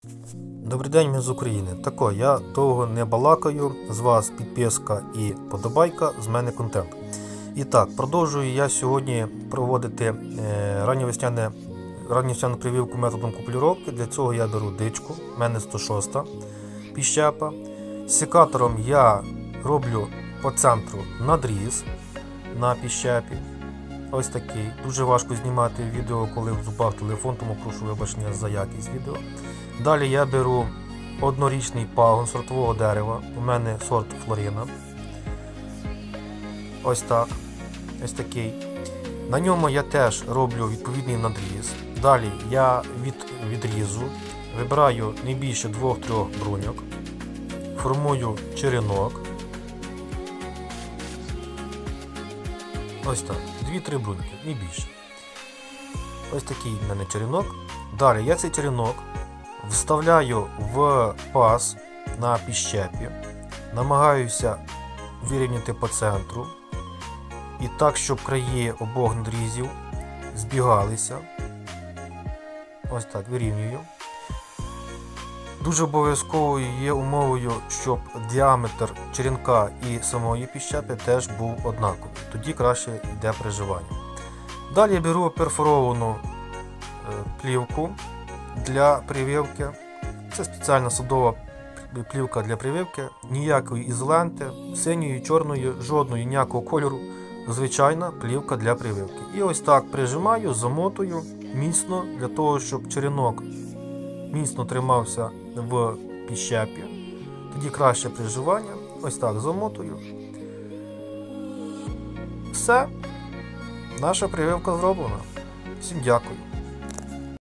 Добрий день, ми з України. Тако, я довго не балакаю, з вас підписка і подобайка, з мене контент. І так, продовжую я сьогодні проводити ранньовесняну прививку методом купулюровки. Для цього я беру дичку, в мене 106 піщепа. Секатором я роблю по центру надріз на піщепі. Ось такий. Дуже важко знімати відео, коли в зубах телефон, тому прошу вибачення за якість відео. Далі я беру однорічний пагон сортового дерева. У мене сорт Флорина. Ось так. Ось такий. На ньому я теж роблю відповідний надріз. Далі я від відрізу вибираю не більше 2-3 бруньок. Формую черенок. Ось так. 2-3 бруньки, не більше. Ось такий в мене черенок. Далі я цей черенок вставляю в паз на піщепі. Намагаюся вирівняти по центру. І так, щоб краї обох надрізів збігалися. Ось так, вирівнюю. Дуже обов'язковою є умовою, щоб діаметр черенка і самої піщепи теж був однаковий. Тоді краще йде приживання. Далі я беру перфоровану плівку для прививки. Це спеціальна садова плівка для прививки. Ніякої ізоленти, синьої, чорної, жодної, ніякого кольору. Звичайна плівка для прививки. І ось так прижимаю, замотую міцно, для того, щоб черенок міцно тримався в піщепі. Тоді краще приживання. Ось так замотую. Все. Наша прививка зроблена. Всім дякую.